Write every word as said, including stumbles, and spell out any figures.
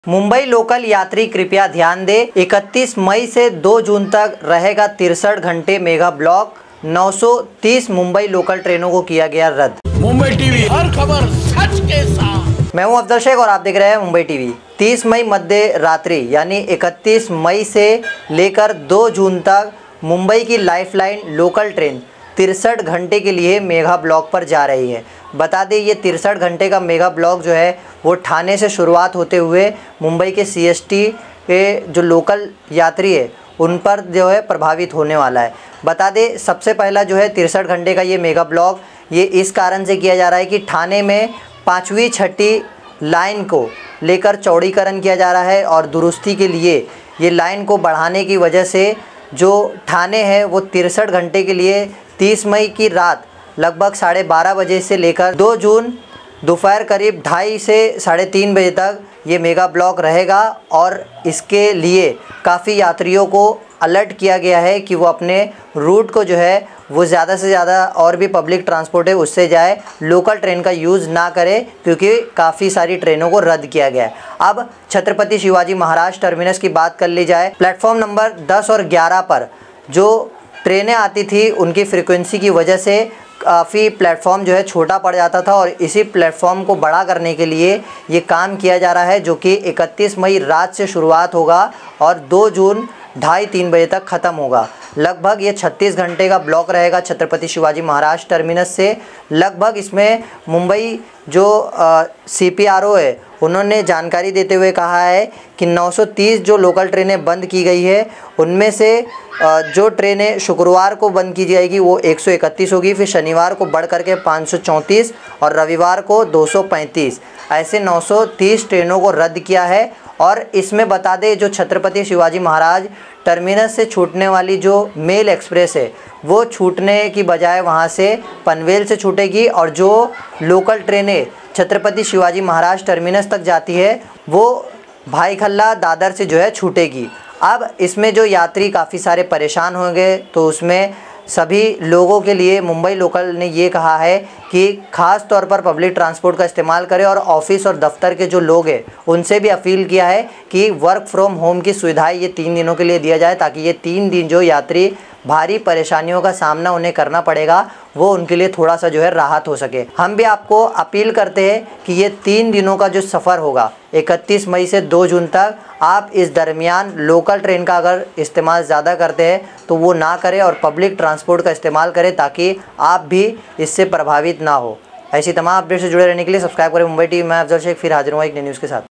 Mumbai local यात्री कृपया ध्यान दें, इकतीस मई से दो जून तक रहेगा तिरसठ घंटे मेगा ब्लॉक। नौ सौ तीस मुंबई लोकल ट्रेनों को किया गया रद्द। मुंबई टीवी, हर खबर सच के साथ। मैं हूं अफजल शेख और आप देख रहे हैं मुंबई टीवी। तीस मई मध्य रात्रि यानी इकतीस मई से लेकर दो जून तक मुंबई की लाइफलाइन लोकल ट्रेन तिरसठ घंटे के लिए मेगा ब्लॉक पर जा रही है। बता दें, ये तिरसठ घंटे का मेगा ब्लॉक जो है वो ठाणे से शुरुआत होते हुए मुंबई के सीएसटी के जो लोकल यात्री है उन पर जो है प्रभावित होने वाला है। बता दें, सबसे पहला जो है तिरसठ घंटे का ये मेगा ब्लॉक ये इस कारण से किया जा रहा है कि ठाणे में पाँचवीं छठी लाइन को लेकर चौड़ीकरण किया जा रहा है और दुरुस्ती के लिए ये लाइन को बढ़ाने की वजह से जो ठाणे है वो तिरसठ घंटे के लिए तीस मई की रात लगभग साढ़े बारह बजे से लेकर दो जून दोपहर करीब ढाई से साढ़े तीन बजे तक ये मेगा ब्लॉक रहेगा। और इसके लिए काफ़ी यात्रियों को अलर्ट किया गया है कि वो अपने रूट को जो है वो ज़्यादा से ज़्यादा और भी पब्लिक ट्रांसपोर्ट है उससे जाए, लोकल ट्रेन का यूज़ ना करे क्योंकि काफ़ी सारी ट्रेनों को रद्द किया गया है। अब छत्रपति शिवाजी महाराज टर्मिनस की बात कर ली जाए, प्लेटफॉर्म नंबर दस और ग्यारह पर जो ट्रेनें आती थी उनकी फ्रीक्वेंसी की वजह से काफ़ी प्लेटफॉर्म जो है छोटा पड़ जाता था और इसी प्लेटफॉर्म को बड़ा करने के लिए ये काम किया जा रहा है, जो कि इकतीस मई रात से शुरुआत होगा और दो जून ढाई तीन बजे तक ख़त्म होगा। लगभग ये छत्तीस घंटे का ब्लॉक रहेगा छत्रपति शिवाजी महाराज टर्मिनस से। लगभग इसमें मुंबई जो सी पी आर ओ है उन्होंने जानकारी देते हुए कहा है कि नौ सौ तीस जो लोकल ट्रेनें बंद की गई है उनमें से जो ट्रेनें शुक्रवार को बंद की जाएगी वो एक सौ इकतीस होगी, फिर शनिवार को बढ़ करके पाँच सौ चौंतीस और रविवार को दो सौ पैंतीस, ऐसे नौ सौ तीस ट्रेनों को रद्द किया है। और इसमें बता दें, जो छत्रपति शिवाजी महाराज टर्मिनस से छूटने वाली जो मेल एक्सप्रेस है वो छूटने की बजाय वहाँ से पनवेल से छूटेगी और जो लोकल ट्रेनें छत्रपति शिवाजी महाराज टर्मिनस तक जाती है वो भाईखल्ला दादर से जो है छूटेगी। अब इसमें जो यात्री काफ़ी सारे परेशान होंगे तो उसमें सभी लोगों के लिए मुंबई लोकल ने ये कहा है कि ख़ास तौर पर पब्लिक ट्रांसपोर्ट का इस्तेमाल करें और ऑफिस और दफ्तर के जो लोग हैं उनसे भी अपील किया है कि वर्क फ्रॉम होम की सुविधाएं ये तीन दिनों के लिए दिया जाए, ताकि ये तीन दिन जो यात्री भारी परेशानियों का सामना उन्हें करना पड़ेगा वो उनके लिए थोड़ा सा जो है राहत हो सके। हम भी आपको अपील करते हैं कि ये तीन दिनों का जो सफ़र होगा इकतीस मई से दो जून तक, आप इस दरमियान लोकल ट्रेन का अगर इस्तेमाल ज़्यादा करते हैं तो वो ना करें और पब्लिक ट्रांसपोर्ट का इस्तेमाल करें ताकि आप भी इससे प्रभावित ना हो। ऐसी तमाम अपडेट से जुड़े रहने के लिए सब्सक्राइब करें मुंबई टीवी। मैं अफजल शेख फिर हाजिर हूँ एक नई न्यूज़ के साथ।